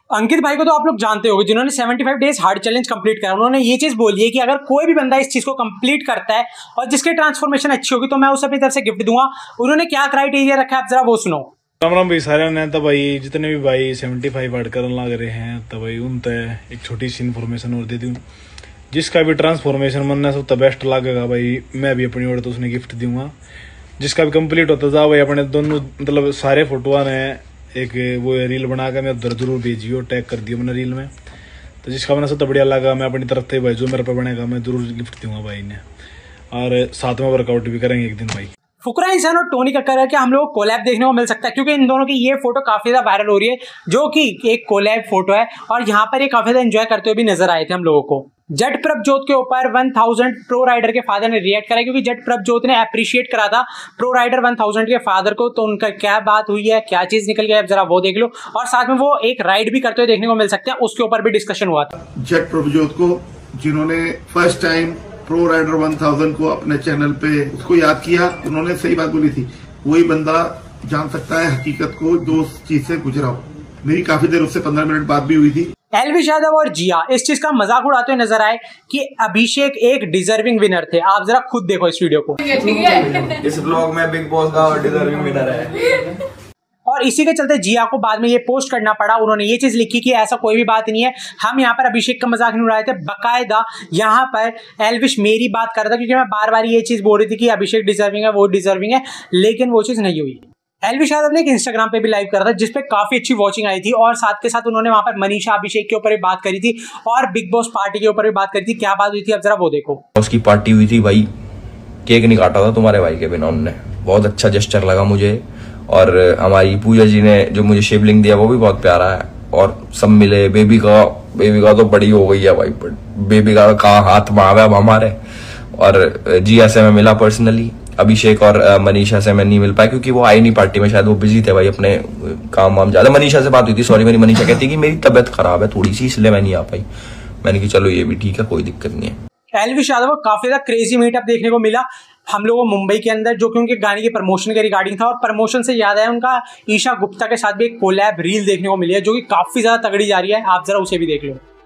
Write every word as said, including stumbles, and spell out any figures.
अंकित भाई को तो आप लोग जानते होंगे, जिन्होंने पचहत्तर डेज हार्ड चैलेंज कंप्लीट करा। उन्होंने ये चीज बोली है कि अगर कोई भी बंदा इस चीज को कंप्लीट करता है और जिसकी ट्रांसफॉर्मेशन अच्छी होगी तो मैं उसे अपनी तरफ से गिफ्ट दूंगा। उन्होंने क्या क्राइटेरिया रखा है आप जरा वो सुनो। राम राम भाई सारे ने तो भाई जितने भी भाई पचहत्तर हार्ड करने लग रहे हैं तो भाई उन तक एक छोटी सी इन्फॉर्मेशन और दे दूं। जिसका भी ट्रांसफॉर्मेशन मनना सब तो बेस्ट लगेगा भाई, मैं भी अपनी ओर तो उसने गिफ्ट दूंगा। जिसका भी कंप्लीट होता जा भाई अपने दोनों मतलब सारे फोटोआ ने एक वो रील बना के मैं उधर जरूर भेजियो, टैग कर दियो मैंने रील में। तो जिसका मैंने सबसे बढ़िया लगा मैं अपनी तरफ से भाई जो मेरे पे बनेगा मैं जरूर गिफ्ट दूंगा भाई ने, और साथ में वर्कआउट भी करेंगे एक दिन भाई। फुकरा इंसान और टोनी कक्कर के हम लोग को कोलैब देखने को मिल सकता है, क्योंकि इन दोनों की ये फोटो काफी ज्यादा वायरल हो रही है, जो कि एक कोलैब फोटो है और यहाँ पर ये काफी ज्यादा एंजॉय करते हुए भी नजर आए थे हम लोगों को। जट प्रभजोत के ऊपर हज़ार प्रो राइडर के फादर ने रिएक्ट करा, क्योंकि जट प्रभजोत ने अप्रिशिएट करा था प्रो राइडर हज़ार के फादर को। तो उनका क्या बात हुई है, क्या चीज निकल गया, जरा वो देख लो। और साथ में वो एक राइड भी करते हुए देखने को मिल सकते हैं, उसके ऊपर भी डिस्कशन हुआ था। जट प्रभजोत को जिन्होंने फर्स्ट टाइम प्रो राइडर हज़ार को अपने चैनल पे उसको याद किया, उन्होंने सही बात बोली थी। वही बंदा जान सकता है हकीकत को जो उस चीज से गुजरा हो। मेरी काफी देर उससे पंद्रह मिनट बात भी हुई थी। एल्विश यादव और जिया इस चीज का मजाक उड़ाते हुए नजर आए कि अभिषेक एक डिजर्विंग विनर थे। आप जरा खुद देखो इस वीडियो को। इस ब्लॉग में बिग बॉस का डिजर्विंग विनर है। और इसी के चलते जिया को बाद में ये पोस्ट करना पड़ा। उन्होंने ये चीज लिखी कि ऐसा कोई भी बात नहीं है, हम यहाँ पर अभिषेक का मजाक नहीं उड़ा रहे थे, बकायदा यहाँ पर एल्विश मेरी बात कर रहा था, क्योंकि मैं बार बार ये चीज बोल रही थी कि अभिषेक डिजर्विंग है, वो डिजर्विंग है, लेकिन वो चीज नहीं हुई। एल्विश यादव ने एक इंस्टाग्राम पे भी लाइव करा था जिसपे काफी अच्छी वॉचिंग आई थी, और साथ के साथ उन्होंने वहां पर मनीषा अभिषेक के ऊपर भी बात करी थी और बिग बॉस पार्टी के ऊपर भी बात करी थी। क्या बात हुई थी अब जरा वो देखो। उसकी पार्टी हुई थी भाई, केक नहीं काटा था तुम्हारे भाई के बिना उन्होंने, बहुत अच्छा जेस्चर लगा मुझे। और हमारी पूजा जी ने जो मुझे शिवलिंग दिया वो भी बहुत प्यारा है। और सब मिले, बेबी का बेबी का तो बड़ी हो गई है भाई, बेबी का कहाँ हाथ में आवे अब हमारे। और जिया से मैं मिला पर्सनली, अभिषेक और मनीषा से मैं नहीं मिल पाया क्योंकि वो आई नहीं पार्टी में, शायद वो बिजी थे भाई अपने काम वाम ज्यादा। मनीषा से बात हुई थी, सॉरी मेरी मनीषा कहती कि मेरी तबियत खराब है थोड़ी सी इसलिए मैं नहीं आ पाई। मैंने कहा चलो ये भी ठीक है, कोई दिक्कत नहीं है। एल्विश यादव को काफी ज्यादा क्रेजी मीटअप देखने को मिला हम लोगों को मुंबई के अंदर, जो कि उनके गाने की प्रमोशन के रिगार्डिंग था। और प्रमोशन से याद है उनका ईशा गुप्ता के साथ भी एक कोलैब रील देखने को मिली है, जो कि काफी ज्यादा तगड़ी जा रही है। आप जरा उसे भी देख लो।